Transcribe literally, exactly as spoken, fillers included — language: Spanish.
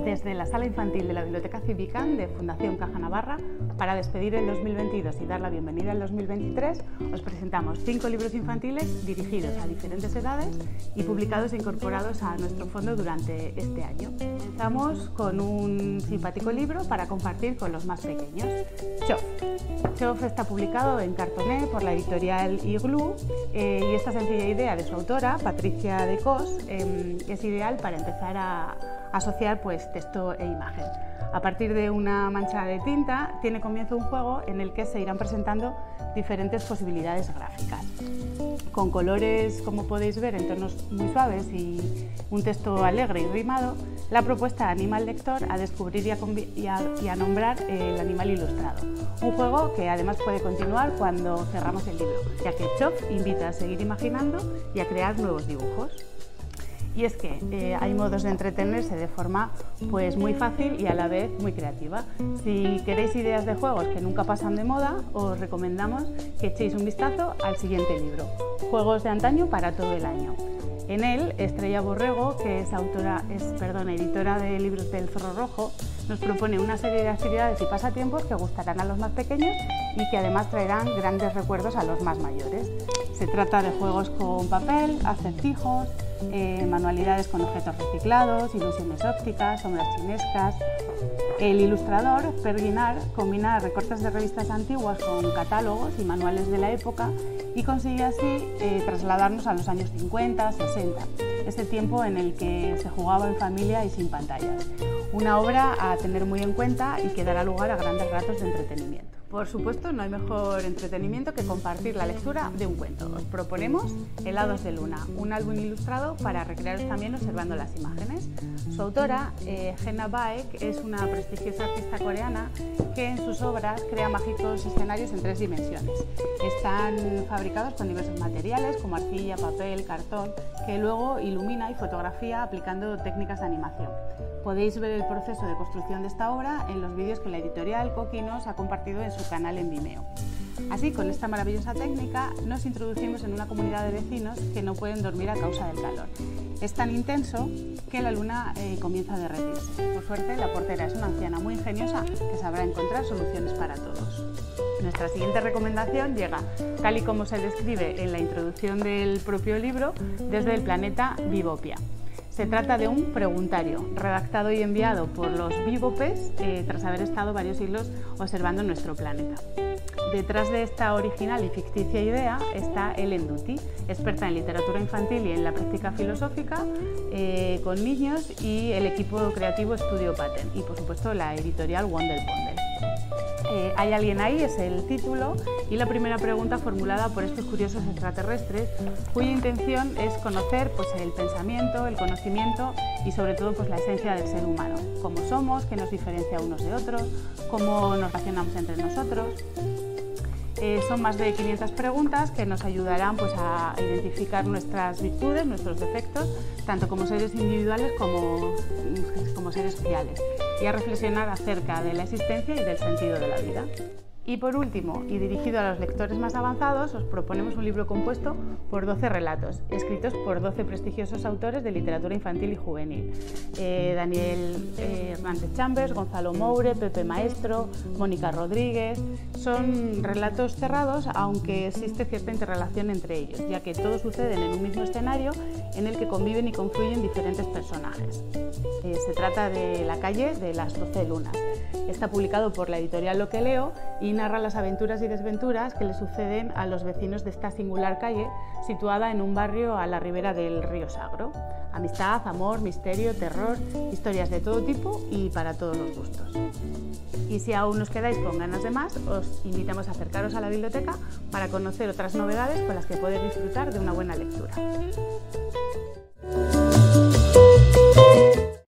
Desde la Sala Infantil de la Biblioteca Cívica de Fundación Caja Navarra, para despedir el dos mil veintidós y dar la bienvenida al dos mil veintitrés, os presentamos cinco libros infantiles dirigidos a diferentes edades y publicados e incorporados a nuestro fondo durante este año. Comenzamos con un simpático libro para compartir con los más pequeños, Chof. Chof está publicado en cartoné por la editorial Igloo eh, y esta sencilla idea de su autora, Patricia de Cos, eh, es ideal para empezar a asociar pues, texto e imagen. A partir de una mancha de tinta tiene comienzo un juego en el que se irán presentando diferentes posibilidades gráficas. Con colores, como podéis ver, en tonos muy suaves y un texto alegre y rimado, la propuesta anima al lector a descubrir y a, y a, y a nombrar el animal ilustrado. Un juego que además puede continuar cuando cerramos el libro, ya que Chof invita a seguir imaginando y a crear nuevos dibujos. Y es que eh, hay modos de entretenerse de forma pues, muy fácil y a la vez muy creativa. Si queréis ideas de juegos que nunca pasan de moda, os recomendamos que echéis un vistazo al siguiente libro, Juegos de antaño para todo el año. En él, Estrella Borrego, que es, autora, es perdón, editora de libros del Zorro Rojo, nos propone una serie de actividades y pasatiempos que gustarán a los más pequeños y que además traerán grandes recuerdos a los más mayores. Se trata de juegos con papel, acertijos, eh, manualidades con objetos reciclados, ilusiones ópticas, sombras chinescas. El ilustrador, Per Guinar, combina recortes de revistas antiguas con catálogos y manuales de la época y consigue así eh, trasladarnos a los años cincuenta, sesenta, ese tiempo en el que se jugaba en familia y sin pantallas. Una obra a tener muy en cuenta y que dará lugar a grandes ratos de entretenimiento. Por supuesto, no hay mejor entretenimiento que compartir la lectura de un cuento. Os proponemos Helados de Luna, un álbum ilustrado para recrearos también observando las imágenes. Su autora, eh, Jenna Baek, es una prestigiosa artista coreana que en sus obras crea mágicos escenarios en tres dimensiones. Están fabricados con diversos materiales como arcilla, papel, cartón, que luego ilumina y fotografía aplicando técnicas de animación. Podéis ver el proceso de construcción de esta obra en los vídeos que la editorial Coquinos ha compartido en su canal en Vimeo. Así, con esta maravillosa técnica, nos introducimos en una comunidad de vecinos que no pueden dormir a causa del calor. Es tan intenso que la luna eh, comienza a derretirse. Por suerte, la portera es una anciana muy ingeniosa que sabrá encontrar soluciones para todos. Nuestra siguiente recomendación llega, tal y como se describe en la introducción del propio libro, desde el planeta Vivopia. Se trata de un preguntario, redactado y enviado por los Vivopes eh, tras haber estado varios siglos observando nuestro planeta. Detrás de esta original y ficticia idea está Ellen Dutty, experta en literatura infantil y en la práctica filosófica eh, con niños, y el equipo creativo Estudio Pattern y, por supuesto, la editorial Wonder Bundle. Eh, ¿Hay alguien ahí? Es el título y la primera pregunta formulada por estos curiosos extraterrestres, cuya intención es conocer pues, el pensamiento, el conocimiento y sobre todo pues, la esencia del ser humano, cómo somos, qué nos diferencia unos de otros, cómo nos relacionamos entre nosotros. Eh, son más de quinientas preguntas que nos ayudarán pues, a identificar nuestras virtudes, nuestros defectos, tanto como seres individuales como, como seres sociales, y a reflexionar acerca de la existencia y del sentido de la vida. Y por último, y dirigido a los lectores más avanzados, os proponemos un libro compuesto por doce relatos, escritos por doce prestigiosos autores de literatura infantil y juvenil. Eh, Daniel eh, Hernández Chambers, Gonzalo Moure, Pepe Maestro, Mónica Rodríguez. Son relatos cerrados, aunque existe cierta interrelación entre ellos, ya que todos suceden en un mismo escenario en el que conviven y confluyen diferentes personajes. Eh, se trata de La calle de las doce lunas. Está publicado por la editorial Lo que leo y narra las aventuras y desventuras que le suceden a los vecinos de esta singular calle situada en un barrio a la ribera del río Sagro. Amistad, amor, misterio, terror, historias de todo tipo y para todos los gustos. Y si aún os quedáis con ganas de más, os invitamos a acercaros a la biblioteca para conocer otras novedades con las que podéis disfrutar de una buena lectura.